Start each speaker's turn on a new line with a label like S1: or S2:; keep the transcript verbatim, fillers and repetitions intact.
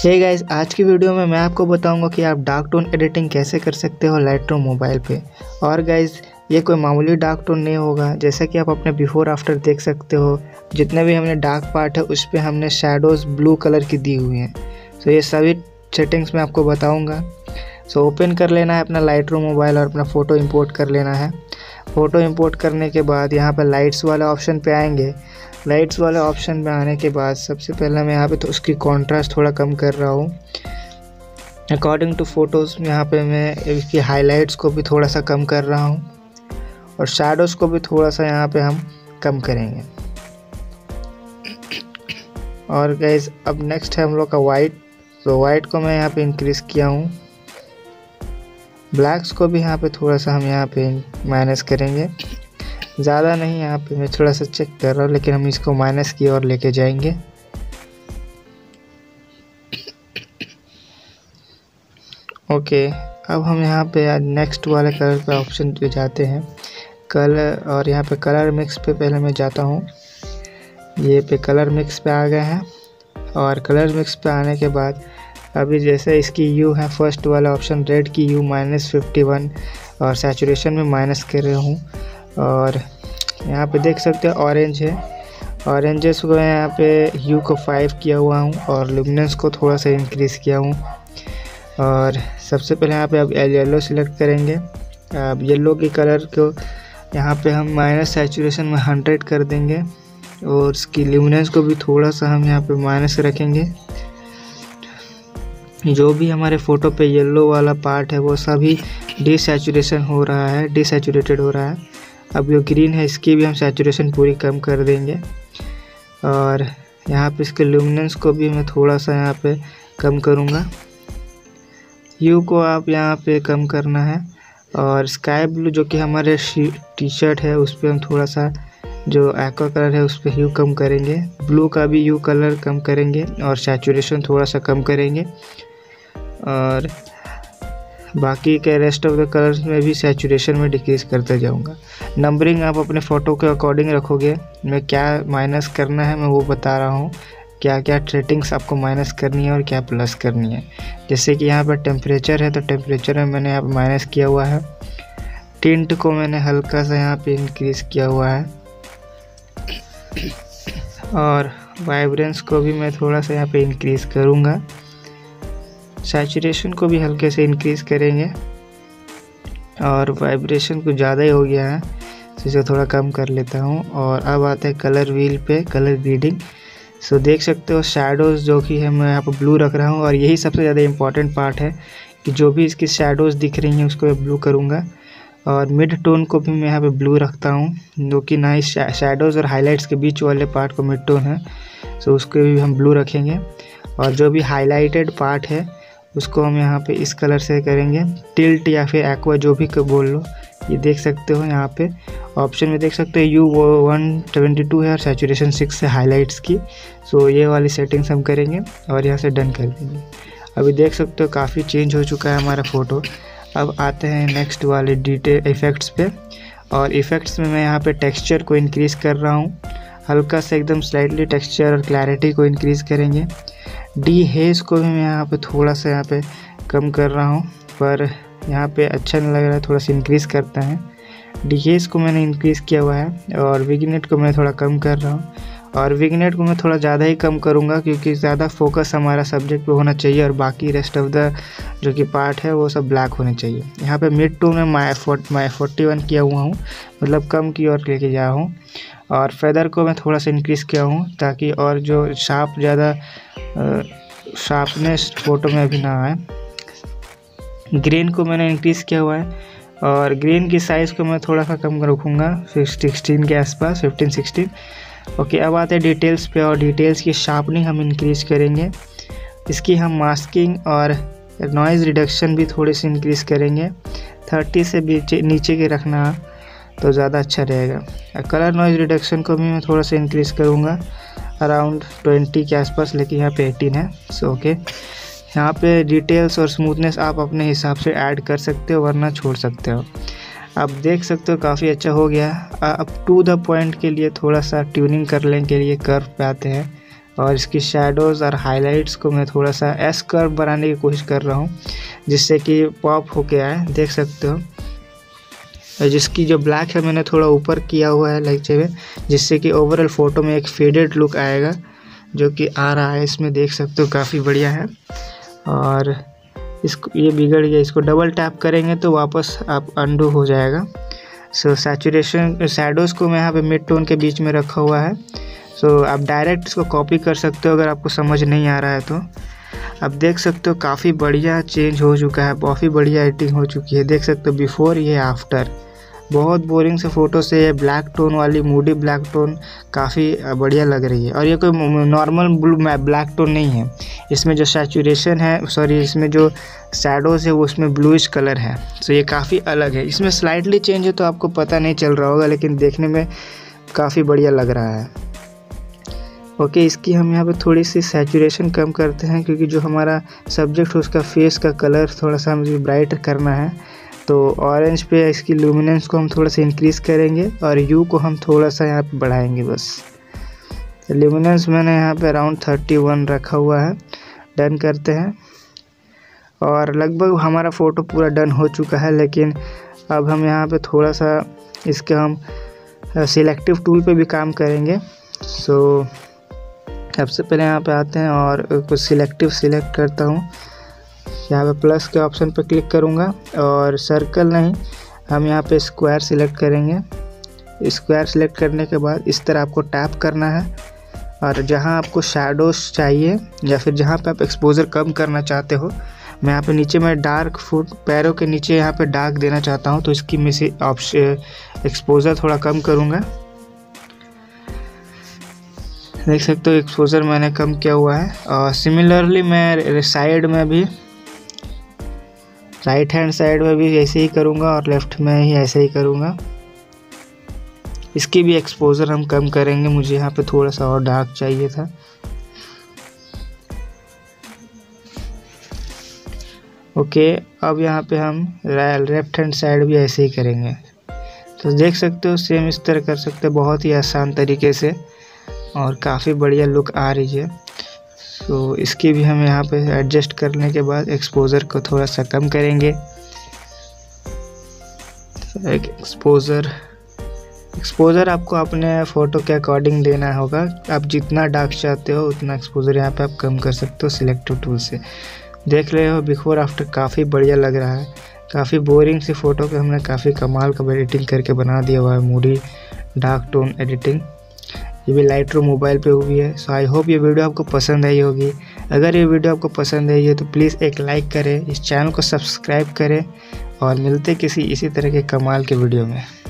S1: Hey guys, आज की video में मैं आपको बताऊंगा कि आप डार्क टोन एडिटिंग कैसे कर सकते हो लाइटरूम मोबाइल पे। और गाइस, ये कोई मामूली डार्क टोन नहीं होगा। जैसा कि आप अपने बिफोर आफ्टर देख सकते हो, जितने भी हमने डार्क पार्ट है उस पर हमने शेडोज़ ब्लू कलर की दी हुई हैं। सो ये सभी सेटिंग्स मैं आपको बताऊँगा। सो ओपन कर लेना है अपना लाइटरूम मोबाइल और अपना फ़ोटो इंपोर्ट कर लेना है। फ़ोटो इंपोर्ट करने के बाद यहाँ पर लाइट्स वाले ऑप्शन पे आएंगे। लाइट्स वाले ऑप्शन में आने के बाद सबसे पहले मैं यहाँ पे तो उसकी कॉन्ट्रास्ट थोड़ा कम कर रहा हूँ अकॉर्डिंग टू फोटोज़। यहाँ पे मैं इसकी हाइलाइट्स को भी थोड़ा सा कम कर रहा हूँ और शैडोज़ को भी थोड़ा सा यहाँ पे हम कम करेंगे। और गाइस, अब नेक्स्ट है हम लोग का वाइट। तो वाइट को मैं यहाँ पे इंक्रीज़ किया हूँ। ब्लैक्स को भी यहाँ पे थोड़ा सा हम यहाँ पे माइनस करेंगे, ज़्यादा नहीं। यहाँ पे मैं थोड़ा सा चेक कर रहा हूँ, लेकिन हम इसको माइनस की ओर लेके जाएंगे। ओके, अब हम यहाँ पे नेक्स्ट वाले कलर पे ऑप्शन पे जाते हैं, कलर। और यहाँ पे कलर मिक्स पे पहले मैं जाता हूँ। ये पे कलर मिक्स पे आ गए हैं। और कलर मिक्स पे आने के बाद अभी जैसे इसकी यू है, फर्स्ट वाला ऑप्शन रेड की यू माइनस फिफ्टी वन और सैचुरेशन में माइनस कर रहा हूँ। और यहाँ पे देख सकते हो ऑरेंज है, ऑरेंजेस को यहाँ पे यू को फाइव किया हुआ हूँ और लुमिनेंस को थोड़ा सा इंक्रीज़ किया हूँ। और सबसे पहले यहाँ पे अब येलो सिलेक्ट करेंगे। अब येलो के कलर को यहाँ पे हम माइनस सैचुरेशन में हंड्रेड कर देंगे और उसकी लुमिनेंस को भी थोड़ा सा हम यहाँ पे माइनस रखेंगे। जो भी हमारे फ़ोटो पे येलो वाला पार्ट है वो सभी डिसैचुरेशन हो रहा है, डिसैचुरेटेड हो रहा है। अब जो ग्रीन है इसकी भी हम सैचुरेशन पूरी कम कर देंगे। और यहाँ पे इसके लुमिनेंस को भी मैं थोड़ा सा यहाँ पे कम करूँगा। यू को आप यहाँ पे कम करना है। और स्काई ब्लू जो कि हमारे टी शर्ट है उस पर हम थोड़ा सा जो एक्वा कलर है उस पर यू कम करेंगे। ब्लू का भी यू कलर कम करेंगे और सैचुरेशन थोड़ा सा कम करेंगे। और बाकी के रेस्ट ऑफ द कलर्स में भी सैचुरेशन में डिक्रीज़ करते जाऊंगा। नंबरिंग आप अपने फ़ोटो के अकॉर्डिंग रखोगे। मैं क्या माइनस करना है मैं वो बता रहा हूँ, क्या क्या सेटिंग्स आपको माइनस करनी है और क्या प्लस करनी है। जैसे कि यहाँ पर टेम्परेचर है तो टेम्परेचर में मैंने यहाँ पर माइनस किया हुआ है। टिंट को मैंने हल्का सा यहाँ पे इंक्रीज़ किया हुआ है। और वाइब्रेंस को भी मैं थोड़ा सा यहाँ पे इंक्रीज़ करूँगा। सैचुरेशन को भी हल्के से इंक्रीज़ करेंगे। और वाइब्रेशन कुछ ज़्यादा ही हो गया है तो इसे थोड़ा कम कर लेता हूँ। और अब आते हैं कलर व्हील पे, कलर ग्रेडिंग। सो देख सकते हो शैडोज़ जो कि है मैं यहाँ पर ब्लू रख रहा हूँ। और यही सबसे ज़्यादा इम्पॉर्टेंट पार्ट है कि जो भी इसकी शैडोज़ दिख रही हैं उसको मैं ब्लू करूँगा। और मिड टोन को भी मैं यहाँ पे ब्लू रखता हूँ, जो कि ना ही शैडोज़ और हाइलाइट्स के बीच वाले पार्ट को मिड टोन है सो उसको भी हम ब्लू रखेंगे। और जो भी हाईलाइटेड पार्ट है उसको हम यहाँ पे इस कलर से करेंगे, टिल्ट या फिर एक्वा जो भी बोल लो। ये देख सकते हो यहाँ पे ऑप्शन में देख सकते हो यू वो वन सेवेंटी टू है और सैचुरेशन सिक्स है हाइलाइट्स की। सो ये वाली सेटिंग्स हम करेंगे और यहाँ से डन कर देंगे। अभी देख सकते हो काफ़ी चेंज हो चुका है हमारा फ़ोटो। अब आते हैं नेक्स्ट वाले डिटेल इफ़ेक्ट्स पे। और इफ़ेक्ट्स में मैं यहाँ पे टेक्सचर को इंक्रीज़ कर रहा हूँ, हल्का से एकदम स्लाइटली टेक्सचर और क्लैरिटी को इंक्रीज़ करेंगे। डी हेज को भी मैं यहाँ पे थोड़ा सा यहाँ पे कम कर रहा हूँ, पर यहाँ पे अच्छा नहीं लग रहा है, थोड़ा सा इंक्रीज़ करता है। डी हेज को मैंने इंक्रीज़ किया हुआ है। और विग्नेट को मैं थोड़ा कम कर रहा हूँ। और विग्नेट को मैं थोड़ा ज़्यादा ही कम करूँगा क्योंकि ज़्यादा फोकस हमारा सब्जेक्ट पे होना चाहिए और बाकी रेस्ट ऑफ द जो कि पार्ट है वो सब ब्लैक होने चाहिए। यहाँ पे मिड टू में my fort my forty one किया हुआ हूँ, मतलब कम की ओर लेके गया हूँ। और फेदर को मैं थोड़ा सा इंक्रीज़ किया हूँ ताकि और जो शार्प ज़्यादा शार्पनेस फ़ोटो में अभी ना आए। ग्रीन को मैंने इंक्रीज़ किया हुआ है। और ग्रीन की साइज़ को मैं थोड़ा सा कम रखूँगा, सिक्सटीन के आसपास, फिफ्टीन सिक्सटीन। ओके, अब आते हैं डिटेल्स पे। और डिटेल्स की शार्पनिंग हम इंक्रीज़ करेंगे। इसकी हम मास्किंग और नॉइज़ रिडक्शन भी थोड़ी सी इंक्रीज़ करेंगे। थर्टी से नीचे नीचे के रखना तो ज़्यादा अच्छा रहेगा। कलर नॉइज़ रिडक्शन को भी मैं थोड़ा सा इंक्रीज़ करूँगा, अराउंड ट्वेंटी के आसपास, लेकिन यहाँ पे एटीन है। सो ओके, यहाँ पे डिटेल्स और स्मूथनेस आप अपने हिसाब से ऐड कर सकते हो वरना छोड़ सकते हो। अब देख सकते हो काफ़ी अच्छा हो गया। अब टू द पॉइंट के लिए थोड़ा सा ट्यूनिंग कर लेने के लिए कर्व पे आते हैं। और इसकी शैडोज़ और हाइलाइट्स को मैं थोड़ा सा एस कर्व बनाने की कोशिश कर रहा हूँ, जिससे कि पॉप होके आए, देख सकते हो। और जिसकी जो ब्लैक है मैंने थोड़ा ऊपर किया हुआ है लाइक जगह, जिससे कि ओवरऑल फ़ोटो में एक फेडेड लुक आएगा, जो कि आ रहा है इसमें, देख सकते हो काफ़ी बढ़िया है। और इसको ये बिगड़ गया, इसको डबल टैप करेंगे तो वापस आप अंडू हो जाएगा। सो सैचुरेशन शैडोज़ को मैं यहाँ पे मिड टोन के बीच में रखा हुआ है। सो so, आप डायरेक्ट इसको कॉपी कर सकते हो अगर आपको समझ नहीं आ रहा है तो। आप देख सकते हो काफ़ी बढ़िया चेंज हो चुका है, काफ़ी बढ़िया एडिटिंग हो चुकी है, देख सकते हो बिफोर ये आफ्टर। बहुत बोरिंग से फ़ोटो से ये ब्लैक टोन वाली मूडी ब्लैक टोन काफ़ी बढ़िया लग रही है। और ये कोई नॉर्मल ब्लू ब्लैक टोन नहीं है, इसमें जो सैचुरेशन है सॉरी इसमें जो शैडोज़ है वो उसमें ब्लूइश कलर है। तो ये काफ़ी अलग है, इसमें स्लाइटली चेंज है तो आपको पता नहीं चल रहा होगा, लेकिन देखने में काफ़ी बढ़िया लग रहा है। ओके okay, इसकी हम यहाँ पे थोड़ी सी सैचुरेशन कम करते हैं, क्योंकि जो हमारा सब्जेक्ट है उसका फेस का कलर थोड़ा सा हमें ब्राइट करना है। तो ऑरेंज पे इसकी लुमिनेंस को हम थोड़ा सा इंक्रीज़ करेंगे और यू को हम थोड़ा सा यहाँ पे बढ़ाएंगे बस। तो लुमिनेंस मैंने यहाँ पे अराउंड थर्टी वन रखा हुआ है। डन करते हैं और लगभग हमारा फ़ोटो पूरा डन हो चुका है। लेकिन अब हम यहाँ पे थोड़ा सा इसके हम सिलेक्टिव टूल पे भी काम करेंगे। सो सबसे पहले यहाँ पे आते हैं और कुछ सिलेक्टिव सिलेक्ट करता हूँ। यहाँ पे प्लस के ऑप्शन पर क्लिक करूँगा और सर्कल नहीं, हम यहाँ पे स्क्वायर सिलेक्ट करेंगे। स्क्वायर सिलेक्ट करने के बाद इस तरह आपको टैप करना है और जहाँ आपको शैडोज़ चाहिए या फिर जहाँ पे आप एक्सपोजर कम करना चाहते हो, मैं यहाँ पे नीचे में डार्क फुट पैरों के नीचे यहाँ पे डार्क देना चाहता हूँ, तो इसकी मैं से ऑप्शन एक्सपोजर थोड़ा कम करूँगा। देख सकते हो एक्सपोजर मैंने कम किया हुआ है। और सिमिलरली मैं साइड में भी राइट हैंड साइड में भी ऐसे ही करूँगा और लेफ़्ट में ही ऐसे ही करूँगा। इसकी भी एक्सपोजर हम कम करेंगे, मुझे यहाँ पे थोड़ा सा और डार्क चाहिए था। ओके अब यहाँ पे हम लेफ्ट हैंड साइड भी ऐसे ही करेंगे। तो देख सकते हो सेम इस तरह कर सकते हो, बहुत ही आसान तरीके से और काफ़ी बढ़िया लुक आ रही है। तो इसकी भी हम यहाँ पे एडजस्ट करने के बाद एक्सपोजर को थोड़ा सा कम करेंगे। एक एक्सपोजर एक्सपोजर आपको अपने फ़ोटो के अकॉर्डिंग देना होगा, आप जितना डार्क चाहते हो उतना एक्सपोजर यहाँ पे आप कम कर सकते हो सिलेक्टिव टूल से। देख रहे हो बिफोर आफ्टर काफ़ी बढ़िया लग रहा है। काफ़ी बोरिंग सी फ़ोटो को हमने काफ़ी कमाल का एडिटिंग करके बना दिया हुआ है, मूडी डार्क टोन एडिटिंग। ये भी लाइट रूम मोबाइल पे हुई है। सो आई होप ये वीडियो आपको पसंद आई होगी। अगर ये वीडियो आपको पसंद आई है तो प्लीज़ एक लाइक करें, इस चैनल को सब्सक्राइब करें और मिलते किसी इसी तरह के कमाल के वीडियो में।